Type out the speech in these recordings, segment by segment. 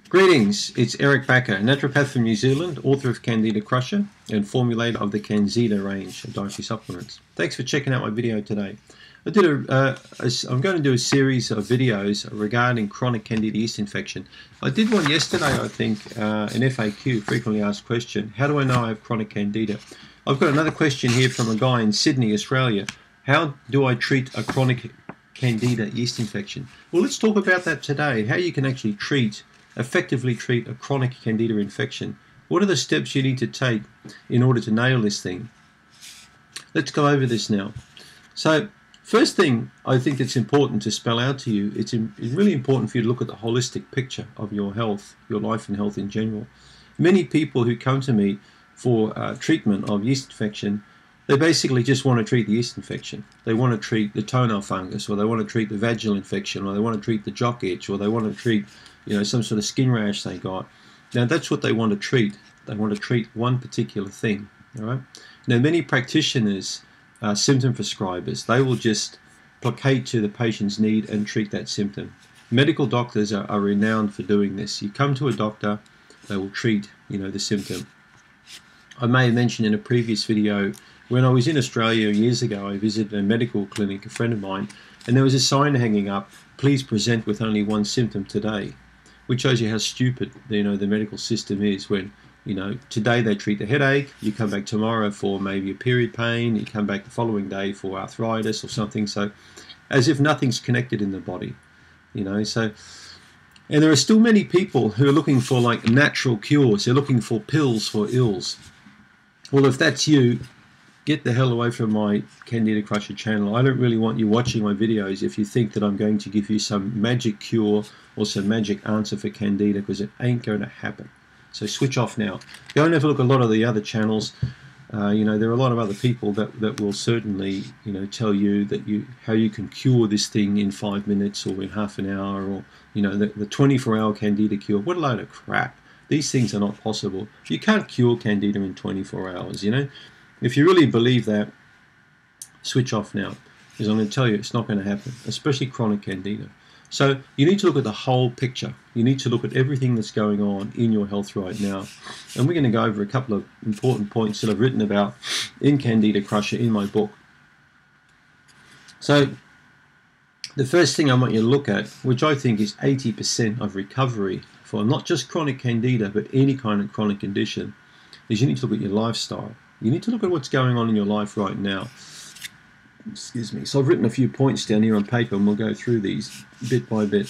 Greetings, it's Eric Backer, naturopath from New Zealand, author of Candida Crusher and formulator of the Candida range of dietary supplements. Thanks for checking out my video today. I'm going to do a series of videos regarding chronic Candida yeast infection. I did one yesterday, I think, an FAQ, frequently asked question. How do I know I have chronic Candida? I've got another question here from a guy in Sydney, Australia. How do I treat a chronic Candida yeast infection? Well, let's talk about that today, how you can actually effectively treat a chronic Candida infection. What are the steps you need to take in order to nail this thing? Let's go over this now. So, first thing I think it's important to spell out to you, it's really important for you to look at the holistic picture of your health, your life and health in general. Many people who come to me for treatment of yeast infection, they basically just want to treat the yeast infection. They want to treat the toenail fungus, or they want to treat the vaginal infection, or they want to treat the jock itch, or they want to treat some sort of skin rash they got. Now that's what they want to treat. They want to treat one particular thing. All right. Now many practitioners, symptom prescribers, they will just placate to the patient's need and treat that symptom. Medical doctors are renowned for doing this. You come to a doctor, they will treat the symptom. I may have mentioned in a previous video, when I was in Australia years ago, I visited a medical clinic, a friend of mine, and there was a sign hanging up, "Please present with only one symptom today," which shows you how stupid the medical system is. When today they treat the headache, you come back tomorrow for maybe a period pain, you come back the following day for arthritis or something. So as if nothing's connected in the body, so. And there are still many people who are looking for like natural cures. They're looking for pills for ills. Well, if that's you, get the hell away from my Candida Crusher channel. I don't really want you watching my videos if you think that I'm going to give you some magic cure or some magic answer for Candida, because it ain't going to happen. So switch off now. Go and have a look at a lot of the other channels. There are a lot of other people that will certainly tell you that how you can cure this thing in 5 minutes or in half an hour, or the 24-hour Candida cure. What a load of crap. These things are not possible. You can't cure Candida in 24 hours, If you really believe that, switch off now, because I'm going to tell you it's not going to happen, especially chronic Candida. So you need to look at the whole picture. You need to look at everything that's going on in your health right now. And we're going to go over a couple of important points that I've written about in Candida Crusher in my book. So the first thing I want you to look at, which I think is 80% of recovery for not just chronic Candida, but any kind of chronic condition, is you need to look at your lifestyle. You need to look at what's going on in your life right now. Excuse me. So I've written a few points down here on paper, and we'll go through these bit by bit.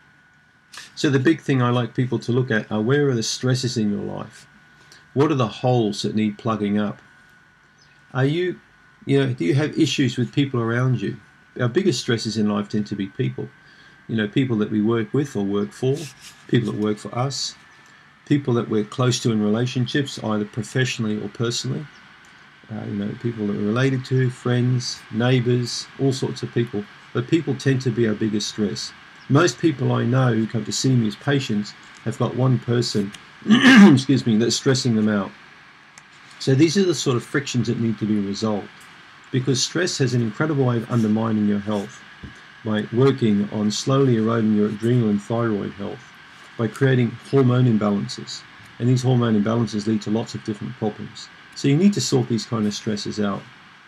So the big thing I like people to look at are, where are the stresses in your life? What are the holes that need plugging up? Do you have issues with people around you? Our biggest stresses in life tend to be people. People that we work with or work for, people that work for us, people that we're close to in relationships, either professionally or personally. People that we're related to, friends, neighbours, all sorts of people. But people tend to be our biggest stress. Most people I know who come to see me as patients have got one person, excuse me, that's stressing them out. So these are the sort of frictions that need to be resolved, because stress has an incredible way of undermining your health by working on slowly eroding your adrenal and thyroid health, by creating hormone imbalances. And these hormone imbalances lead to lots of different problems. So you need to sort these kind of stresses out.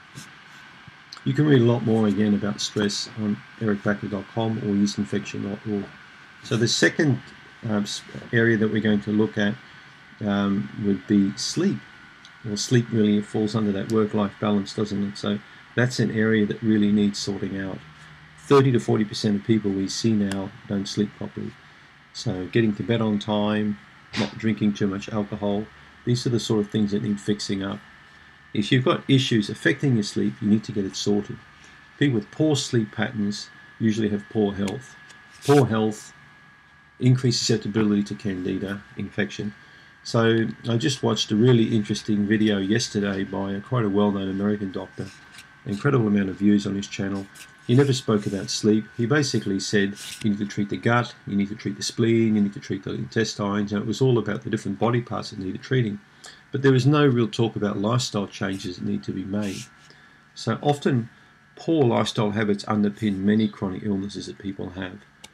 You can read a lot more again about stress on ericbacker.com or yeastinfection.org. So the second area that we're going to look at would be sleep. Well, sleep really falls under that work-life balance, doesn't it? So that's an area that really needs sorting out. 30 to 40% of people we see now don't sleep properly. So getting to bed on time, not drinking too much alcohol, these are the sort of things that need fixing up. If you've got issues affecting your sleep, you need to get it sorted. People with poor sleep patterns usually have poor health. Poor health increases susceptibility to Candida infection. So I just watched a really interesting video yesterday by quite a well-known American doctor. Incredible amount of views on his channel. He never spoke about sleep. He basically said you need to treat the gut, you need to treat the spleen, you need to treat the intestines, and it was all about the different body parts that needed treating. But there was no real talk about lifestyle changes that need to be made. So often poor lifestyle habits underpin many chronic illnesses that people have.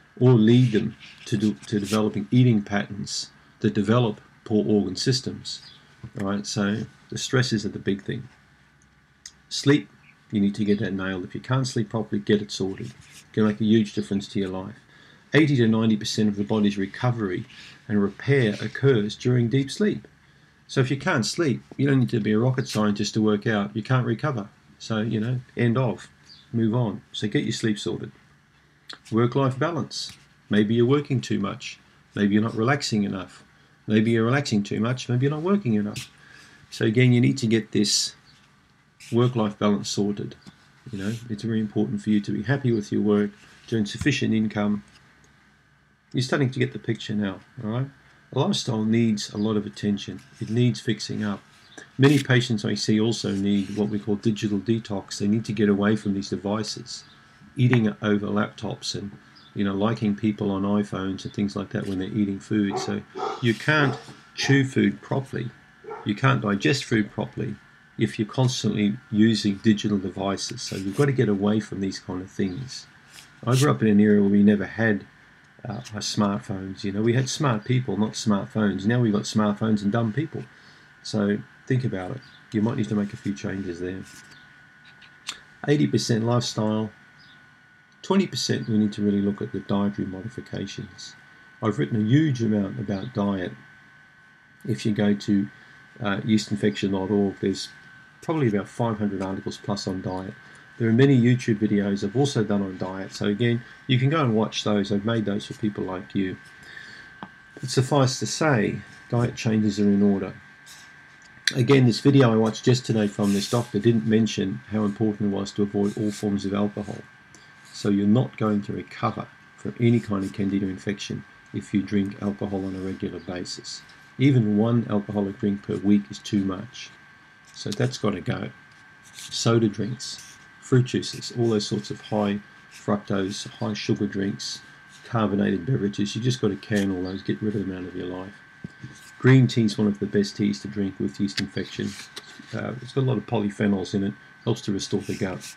or lead them to developing eating patterns that develop poor organ systems. All right, so the stresses are the big thing. Sleep, you need to get that nailed. If you can't sleep properly, get it sorted. It can make a huge difference to your life. 80 to 90% of the body's recovery and repair occurs during deep sleep. So if you can't sleep, you don't need to be a rocket scientist to work out you can't recover. So, end of, move on. So get your sleep sorted. Work-life balance. Maybe you're working too much. Maybe you're not relaxing enough. Maybe you're relaxing too much. Maybe you're not working enough. So again, you need to get this work-life balance sorted. It's very important for you to be happy with your work, doing sufficient income. You're starting to get the picture now, all right? A lifestyle needs a lot of attention. It needs fixing up. Many patients I see also need what we call digital detox. They need to get away from these devices, eating over laptops and liking people on iPhones and things like that when they're eating food. So you can't chew food properly. You can't digest food properly if you're constantly using digital devices. So you've got to get away from these kind of things. I grew up in an era where we never had smartphones. We had smart people, not smartphones. Now we've got smartphones and dumb people. So think about it. You might need to make a few changes there. 80% lifestyle. 20% we need to really look at the dietary modifications. I've written a huge amount about diet. If you go to yeastinfection.org, there's probably about 500 articles plus on diet. There are many YouTube videos I've also done on diet. So again, you can go and watch those. I've made those for people like you. But suffice to say, diet changes are in order. Again, this video I watched yesterday from this doctor didn't mention how important it was to avoid all forms of alcohol. So you're not going to recover from any kind of candida infection if you drink alcohol on a regular basis. Even one alcoholic drink per week is too much. So that's got to go. Soda drinks, fruit juices, all those sorts of high fructose, high sugar drinks, carbonated beverages, you just got to can all those, get rid of them out of your life. Green tea is one of the best teas to drink with yeast infection. It's got a lot of polyphenols in it, helps to restore the gut.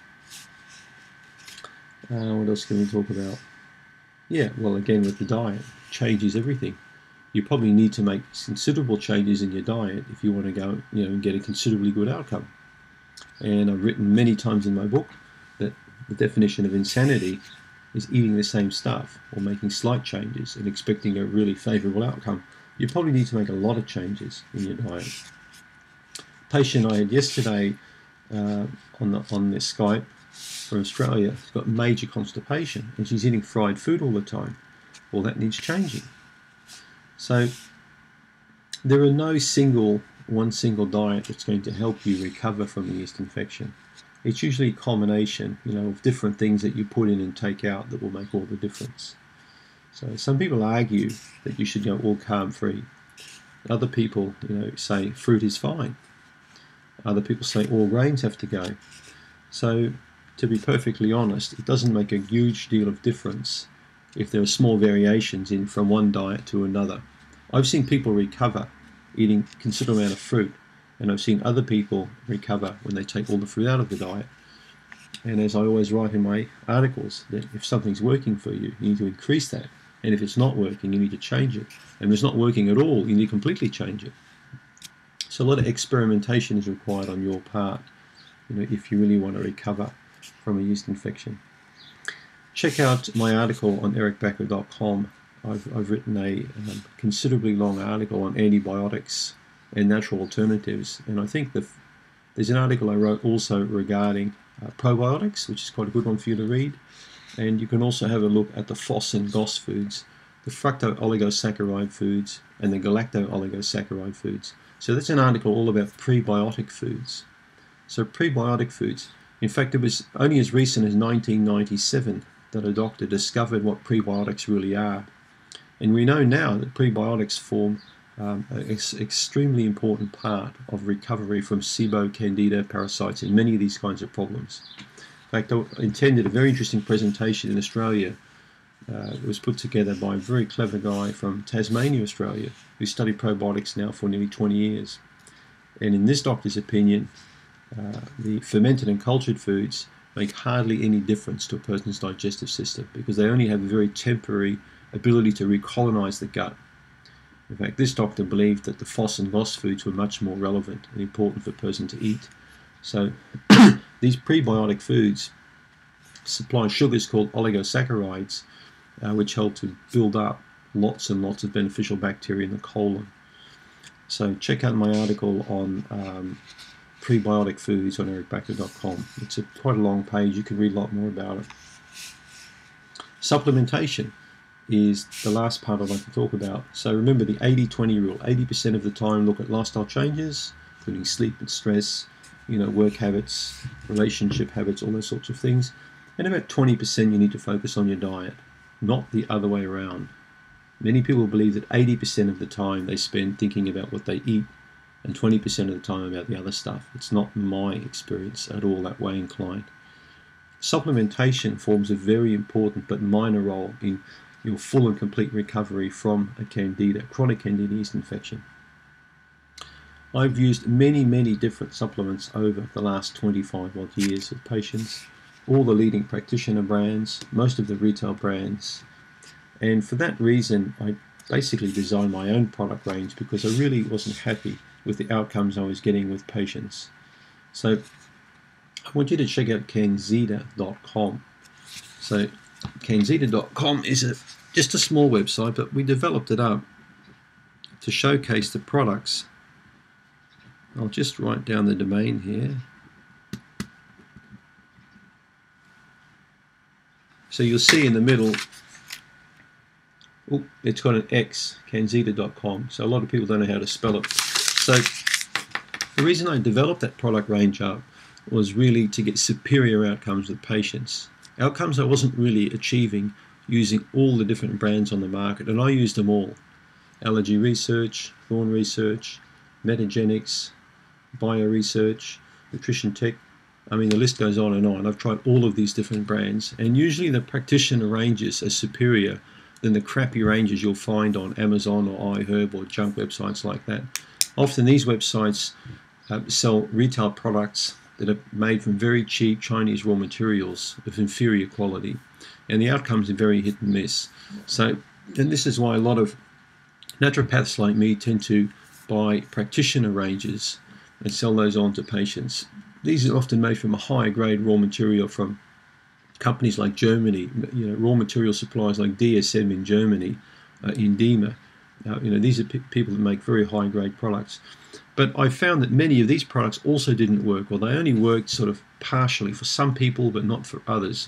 What else can we talk about? Yeah, well, again, with the diet, changes everything. You probably need to make considerable changes in your diet if you want to go, and get a considerably good outcome. And I've written many times in my book that the definition of insanity is eating the same stuff or making slight changes and expecting a really favorable outcome. You probably need to make a lot of changes in your diet. Patient I had yesterday on this Skype from Australia has got major constipation and she's eating fried food all the time. Well, that needs changing. So there are no one single diet that's going to help you recover from a yeast infection. It's usually a combination, of different things that you put in and take out that will make all the difference. So some people argue that you should go all carb-free. Other people, say fruit is fine. Other people say all grains have to go. So to be perfectly honest, it doesn't make a huge deal of difference if there are small variations in from one diet to another. I've seen people recover eating a considerable amount of fruit, and I've seen other people recover when they take all the fruit out of the diet. And as I always write in my articles, that if something's working for you, you need to increase that. And if it's not working, you need to change it. And if it's not working at all, you need to completely change it. So a lot of experimentation is required on your part, if you really want to recover from a yeast infection. Check out my article on ericbacker.com. I've written a considerably long article on antibiotics and natural alternatives, and I think there's an article I wrote also regarding probiotics, which is quite a good one for you to read. And you can also have a look at the FOS and GOS foods, the fructo-oligosaccharide foods and the galacto-oligosaccharide foods. So that's an article all about prebiotic foods. So prebiotic foods, in fact, it was only as recent as 1997 that a doctor discovered what prebiotics really are. And we know now that prebiotics form an extremely important part of recovery from SIBO, Candida, parasites, and many of these kinds of problems. In fact, I intended a very interesting presentation in Australia. It was put together by a very clever guy from Tasmania, Australia, who studied probiotics now for nearly 20 years. And in this doctor's opinion, the fermented and cultured foods make hardly any difference to a person's digestive system because they only have a very temporary ability to recolonize the gut. In fact, this doctor believed that the FOS and VOS foods were much more relevant and important for a person to eat. So these prebiotic foods supply sugars called oligosaccharides, which help to build up lots and lots of beneficial bacteria in the colon. So check out my article on prebiotic foods on ericbacker.com. It's quite a long page. You can read a lot more about it. Supplementation is the last part I'd like to talk about. So remember the 80-20 rule. 80% of the time look at lifestyle changes, including sleep and stress, work habits, relationship habits, all those sorts of things. And about 20% you need to focus on your diet, not the other way around. Many people believe that 80% of the time they spend thinking about what they eat and 20% of the time about the other stuff. It's not my experience at all that way inclined. Supplementation forms a very important but minor role in your full and complete recovery from a candida, chronic candida yeast infection. I've used many different supplements over the last 25 odd years with patients, all the leading practitioner brands, most of the retail brands, and for that reason I basically designed my own product range because I really wasn't happy with the outcomes I was getting with patients. So I want you to check out Candida.com. So Candida.com is just a small website, but we developed it up to showcase the products. I'll just write down the domain here. So you'll see in the middle, it's got an X, Candida.com. So a lot of people don't know how to spell it. So the reason I developed that product range up was really to get superior outcomes with patients. Outcomes I wasn't really achieving using all the different brands on the market, and I used them all. Allergy Research, Thorne Research, Metagenics, Bio Research, Nutrition Tech. I mean, the list goes on and on. I've tried all of these different brands, and usually the practitioner ranges are superior than the crappy ranges you'll find on Amazon or iHerb or junk websites like that. Often these websites sell retail products that are made from very cheap Chinese raw materials of inferior quality, and the outcomes are very hit and miss. So, and this is why a lot of naturopaths like me tend to buy practitioner ranges and sell those on to patients. These are often made from a higher grade raw material from companies like Germany, raw material suppliers like DSM in Germany, Indema. These are people that make very high grade products. But I found that many of these products also didn't work, or they only worked sort of partially for some people but not for others.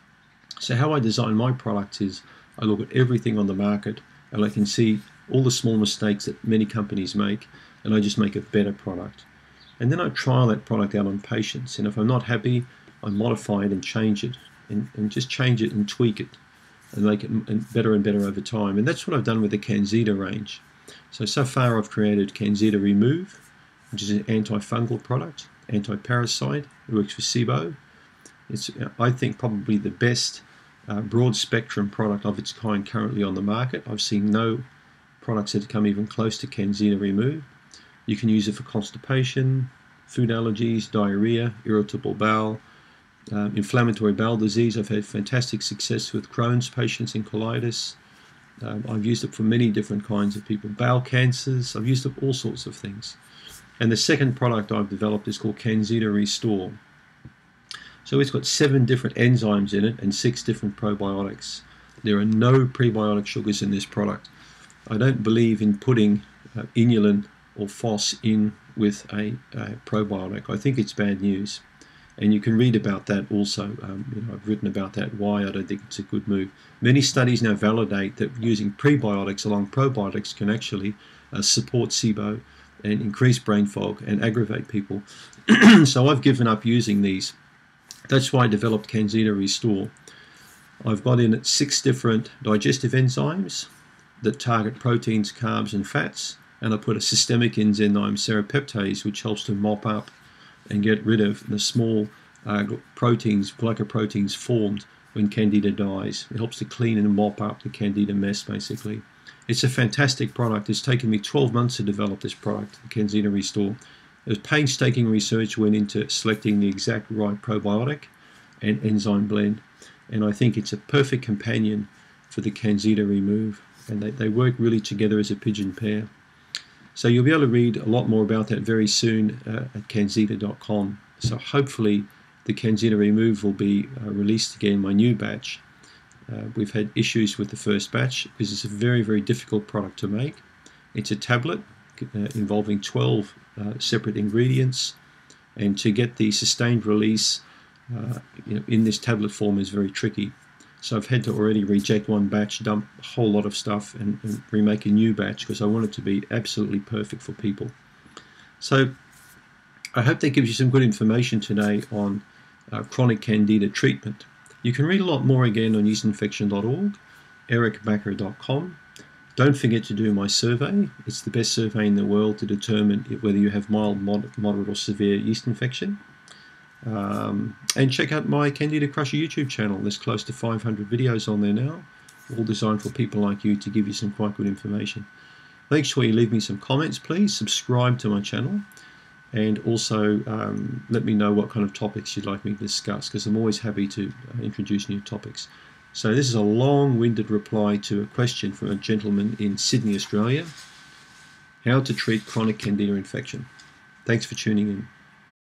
So how I design my products is I look at everything on the market and I can see all the small mistakes that many companies make, and I just make a better product. And then I trial that product out on patients, and if I'm not happy, I modify it and change it, and just change it and tweak it and make it better and better over time. And that's what I've done with the Candida range. So far I've created Candida Remove, which is an antifungal product, anti-parasite. It works for SIBO. It's, I think, probably the best broad spectrum product of its kind currently on the market. I've seen no products that come even close to Candida Remove. You can use it for constipation, food allergies, diarrhea, irritable bowel, inflammatory bowel disease. I've had fantastic success with Crohn's patients in colitis. I've used it for many different kinds of people. Bowel cancers, I've used it for all sorts of things. And the second product I've developed is called Candida Restore. So it's got 7 different enzymes in it and 6 different probiotics. There are no prebiotic sugars in this product. I don't believe in putting inulin or FOS in with a probiotic. I think it's bad news. And you can read about that also. I've written about that, why I don't think it's a good move. Many studies now validate that using prebiotics along probiotics can actually support SIBO and increase brain fog and aggravate people. So I've given up using these. That's why I developed Candida Restore. I've got in it 6 different digestive enzymes that target proteins, carbs, and fats. And I put a systemic enzyme, serrapeptase, which helps to mop up and get rid of the small proteins, glycoproteins formed when Candida dies. It helps to clean and mop up the Candida mess, basically. It's a fantastic product. It's taken me 12 months to develop this product, the Candida Restore. There's painstaking research went into selecting the exact right probiotic. and enzyme blend, and I think it's a perfect companion for the Candida Remove, and they work really together as a pigeon pair. So you'll be able to read a lot more about that very soon at Candida.com. So hopefully the Candida Remove will be released again, my new batch. We've had issues with the first batch because it's a very, very difficult product to make. It's a tablet involving 12 separate ingredients, and to get the sustained release in this tablet form is very tricky. So I've had to already reject one batch, dump a whole lot of stuff, and remake a new batch because I want it to be absolutely perfect for people. So I hope that gives you some good information today on chronic Candida treatment. You can read a lot more again on yeastinfection.org, ericbacker.com. Don't forget to do my survey. It's the best survey in the world to determine whether you have mild, moderate or severe yeast infection. And check out my Candida Crusher YouTube channel. There's close to 500 videos on there now, all designed for people like you to give you some quite good information. Make sure you leave me some comments, please. Subscribe to my channel, and also let me know what kind of topics you'd like me to discuss, because I'm always happy to introduce new topics. So this is a long-winded reply to a question from a gentleman in Sydney, Australia. How to treat chronic Candida infection. Thanks for tuning in.